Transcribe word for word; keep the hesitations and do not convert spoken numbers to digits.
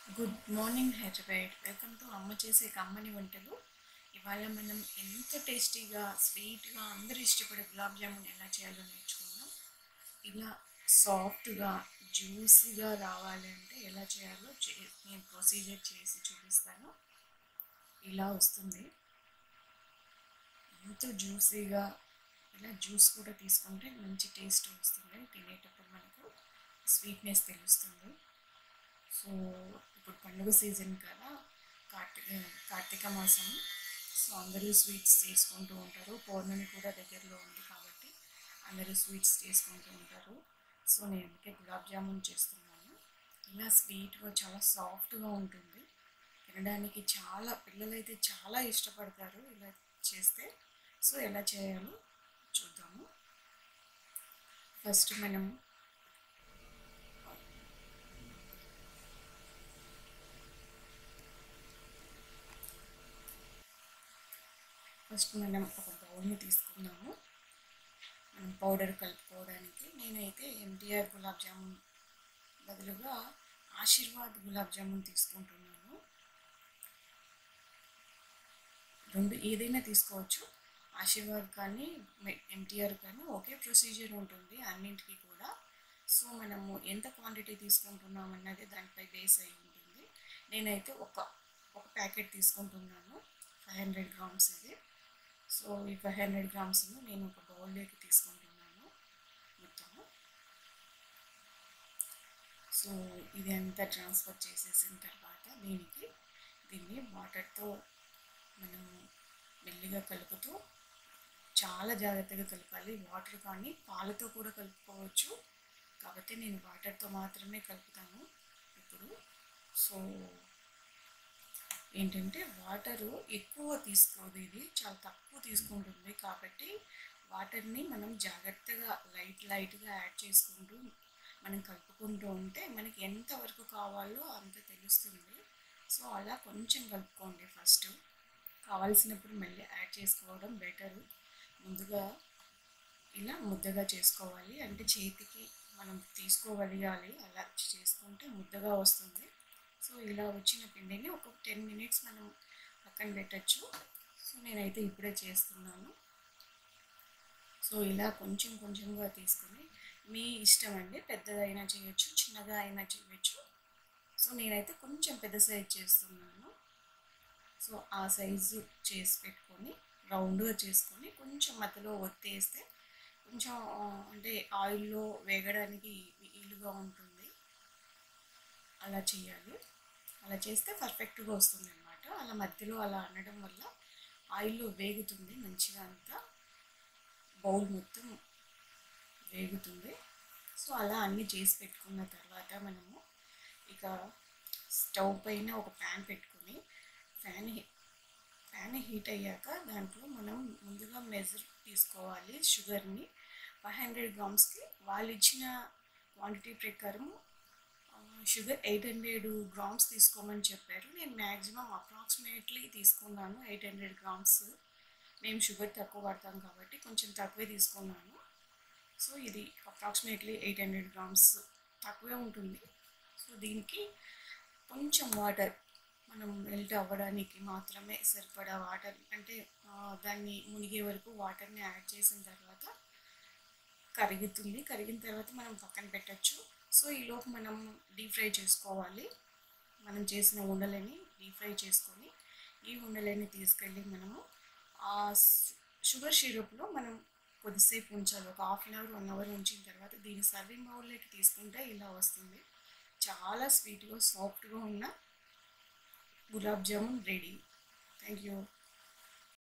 Good morning Hyderabad. Welcome to అమ్మ చేసే కమ్మని వంటలు. ఇవాళ మనం ఎంత టేస్టీగా స్వీట్గా అందరూ ఇష్టపడే గులాబ్ జామున్ ఎలా చేయాలో నేర్చుకుందాం. ఇలా సాఫ్ట్గా జ్యూసీగా రావాలి అంటే ఎలా చేయాలో చే నేను ప్రొసీజర్ చేసి చూపిస్తాను. ఇలా వస్తుంది. ఎంతో జ్యూసీగా ఇలా జ్యూస్ కూడా తీసుకుంటే మంచి టేస్ట్ వస్తుంది. తినేటప్పుడు మనకు స్వీట్నెస్ తెలుస్తుంది. సో ఇప్పుడు పండుగ సీజన్ కదా, కార్తీక కార్తీక మాసం. సో అందరూ స్వీట్స్ చేసుకుంటూ ఉంటారు. పౌర్ణమి కూడా దగ్గరలో ఉంది కాబట్టి అందరూ స్వీట్స్ చేసుకుంటూ ఉంటారు. సో నేను అందుకే గులాబ్ జామున్ చేస్తున్నాను. ఇలా స్వీట్గా చాలా సాఫ్ట్గా ఉంటుంది. తినడానికి చాలా పిల్లలైతే చాలా ఇష్టపడతారు ఇలా చేస్తే. సో ఎలా చేయాలో చూద్దాము. ఫస్ట్ మనం ఫస్ట్ మనం ఒక బౌల్ని తీసుకుందాము. మనం పౌడర్ కలుపుకోవడానికి నేనైతే ఎంటీఆర్ గులాబ్ జామున్ బదులుగా ఆశీర్వాద్ గులాబ్ జామున్ తీసుకుంటున్నాను. రెండు ఏదైనా తీసుకోవచ్చు, ఆశీర్వాద్ కానీ ఎంటీఆర్ కానీ ఒకే ప్రొసీజర్ ఉంటుంది అన్నింటికి కూడా. సో మనము ఎంత క్వాంటిటీ తీసుకుంటున్నాం అన్నది దానిపై బేస్ అయి ఉంటుంది. నేనైతే ఒక ఒక ప్యాకెట్ తీసుకుంటున్నాను, ఫైవ్ హండ్రెడ్ గ్రామ్స్ ఇది. సో ఈ ఫైవ్ హండ్రెడ్ గ్రామ్స్ను నేను ఒక బౌల్లోకి తీసుకుంటున్నాను మొత్తము. సో ఇది అంతా ట్రాన్స్ఫర్ చేసేసిన తర్వాత దీనికి దీన్ని వాటర్తో మనం మెల్లిగా కలుపుతూ చాలా జాగ్రత్తగా కలపాలి. వాటర్ కానీ పాలతో కూడా కలుపుకోవచ్చు, కాబట్టి నేను వాటర్తో మాత్రమే కలుపుతాను ఇప్పుడు. సో ఏంటంటే వాటరు ఎక్కువ తీసుకోదు, ఇది చాలా తక్కువ తీసుకుంటుంది. కాబట్టి వాటర్ని మనం జాగ్రత్తగా లైట్ లైట్గా యాడ్ చేసుకుంటూ మనం కలుపుకుంటూ ఉంటే మనకి ఎంతవరకు కావాలో అంత తెలుస్తుంది. సో అలా కొంచెం కలుపుకోండి. ఫస్ట్ కావాల్సినప్పుడు మళ్ళీ యాడ్ చేసుకోవడం బెటరు. ముందుగా ఇలా ముద్దగా చేసుకోవాలి, అంటే చేతికి మనం తీసుకోగలగాలి. అలా చేసుకుంటే ముద్దగా వస్తుంది. సో ఇలా వచ్చిన పిండిని ఒక టెన్ మినిట్స్ మనం పక్కన పెట్టచ్చు. సో నేనైతే ఇప్పుడే చేస్తున్నాను. సో ఇలా కొంచెం కొంచెంగా తీసుకుని మీ ఇష్టం అండి, పెద్దగా అయినా చేయొచ్చు, చిన్నగా అయినా చేయొచ్చు. సో నేనైతే కొంచెం పెద్ద సైజ్ చేస్తున్నాను. సో ఆ సైజు చేసి పెట్టుకొని రౌండ్గా చేసుకొని కొంచెం మధ్యలో ఒత్తేస్తే కొంచెం అంటే ఆయిల్లో వేగడానికి వీలుగా ఉంటుంది. అలా చేయాలి. అలా చేస్తే పర్ఫెక్ట్గా వస్తుంది అన్నమాట. అలా మధ్యలో అలా అనడం వల్ల ఆయిల్లో వేగుతుంది మంచిగా, అంతా బౌల్ మొత్తం వేగుతుంది. సో అలా అన్నీ చేసి పెట్టుకున్న తర్వాత మనము ఇక స్టవ్ పైన ఒక ప్యాన్ పెట్టుకొని ఫ్యాన్ ప్యాన్ హీట్ అయ్యాక దాంట్లో మనం ముందుగా మెజర్ తీసుకోవాలి షుగర్ని. ఫైవ్ హండ్రెడ్ గ్రామ్స్కి వాళ్ళు ఇచ్చిన క్వాంటిటీ ప్రకారము షుగర్ ఎయిట్ హండ్రెడ్ గ్రామ్స్ తీసుకోమని చెప్పారు. నేను మ్యాక్సిమం అప్రాక్సిమేట్లీ తీసుకున్నాను ఎయిట్ హండ్రెడ్ గ్రామ్స్. మేము షుగర్ తక్కువ పడతాం కాబట్టి కొంచెం తక్కువే తీసుకున్నాను. సో ఇది అప్రాక్సిమేట్లీ ఎయిట్ హండ్రెడ్ గ్రామ్స్ తక్కువే ఉంటుంది. సో దీనికి కొంచెం వాటర్, మనం మెల్ట్ అవ్వడానికి మాత్రమే సరిపడా వాటర్, అంటే దాన్ని మునిగే వరకు వాటర్ని యాడ్ చేసిన తర్వాత కరుగుతుంది. కరిగిన తర్వాత మనం పక్కన పెట్టచ్చు. సో ఈలోపు మనం డీప్ ఫ్రై చేసుకోవాలి. మనం చేసిన ఉండలని డీప్ ఫ్రై చేసుకొని ఈ ఉండలని తీసుకెళ్ళి మనము ఆ షుగర్ సిరప్లో మనం కొద్దిసేపు ఉంచాలి. ఒక half an hour one hour ఉంచిన తర్వాత దీన్ని సర్వింగ్ బౌల్లోకి తీసుకుంటే ఇలా వస్తుంది. చాలా స్వీట్గా సాఫ్ట్గా ఉన్న gulab jamun ready. Thank you.